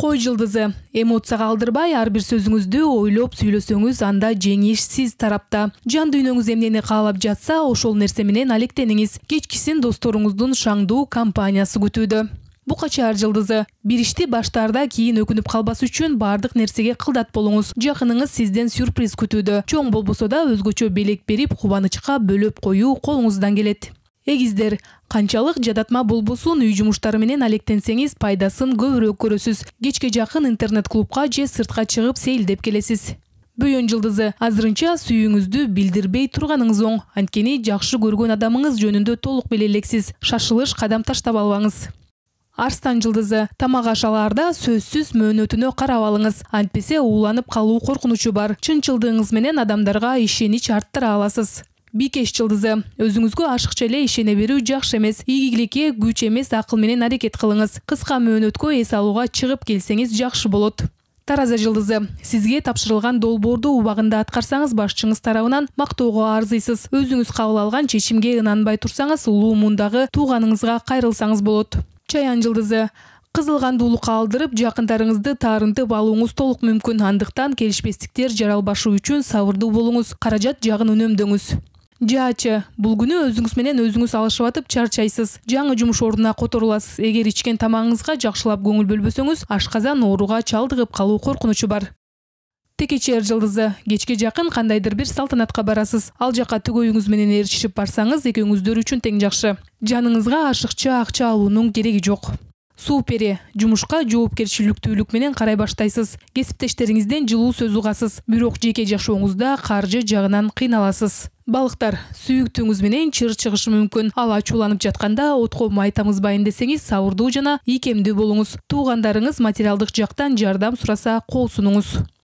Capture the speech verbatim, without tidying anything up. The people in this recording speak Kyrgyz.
Кой жылдызы. Эмоцияга алдырбай ар бир сөзүңүздү ойлоп сүйлөсөңүз, анда жеңиш сиз тарапта. Жан дүйнөңүз эмнени каалап жатса, ошол нерсе менен алектениңиз. Кечкисин досторуңуздун шаңдуу компаниясы күтүүдө. Букачар жылдызы. Бир ишти баштаарда кийин өкүнүп калбас үчүн бардык нерсеге кылдат болуңуз. Жакыныңыз сизден сюрприз күтүүдө. Чоң болбосо да өзгөчө белек берип, кубанычка бөлөп коюу колуңуздан келет. Эгиздер, канчалык жадатма болбосун үй жумуштары менен алектенсеңиз, пайдасын көбүрөөк көрөсүз. Кечке жакын интернет-клубка же сыртка чыгып сейилдеп келесиз. Бөйөн жылдызы. Азырынча сүйүүңүздү билдирбей турганыңыз оң. Анткени жакшы көргөн адамыңыз жөнүндө толук биле элексиз. Шашылыш кадам таштап албаңыз. Арстан жылдызы. Тамак ашалаарда сөзсүз мөөнөтүнө карап алыңыз. Антпесе ууланып калуу коркунучу бар. Чынчылдыгыңыз менен адамдарга ишенич арттыра аласыз. Бикеш жылдызы. Өзүңүзгө ашыкча эле ишене берүү жакшы эмес. Ийгиликке күч эмес, акыл менен аракет кылыңыз. Кыска мөөнөткө эс алууга чыгып келсеңиз жакшы болот. Тараза жылдызы. Сизге тапшырылган долбоорду убагында аткарсаңыз, башчыңыз тарабынан мактоого арзыйсыз. Өзүңүз кабыл алган чечимге ынанбай турсаңыз, улуу мундагы тууганыңызга кайрылсаңыз болот. Чаян жылдызы. Кызылгандуулукка алдырып, жакындарыңызды таарынтып алууңуз толук мүмкүн. Андыктан келишпестиктер жаралбашы үчүн сабырдуу болуңуз, каражат жагын үнөмдөңүз. Жаачы, бул күнү өзүңүз менен өзүңүз алышып атып чарчайсыз. Жаңы жумуш ордуна которуласыз. Эгер ичкен тамагыңызга жакшылап көңүл бөлбөсөңүз, ашказан ооруга чалдыгып калуу коркунучу бар. Текечер жылдызы. Кечке жакын кандайдыр бир салтанатка барасыз. Ал жака түгөйүңүз менен ээрчишип барсаңыз, экөөңүздөр үчүн тең жакшы. Жаныңызга ашыкча акча алуунун кереги жок. Супери. Жумушка жоопкерчиликтүүлүк менен карай баштайсыз. Кесиптештериңизден жылуу сөз угасыз. Бирок жеке жашооңузда каржы жагынан кыйналасыз. Балыктар, сүйүктүүңүз менен чыр чыгышы мүмкүн. Ал ачууланып жатканда отко май тамызбайын десеңиз, сабырдуу жана ийкемдүү болуңуз. Туугандарыңыз материалдык жактан жардам сураса, кол сунуңуз.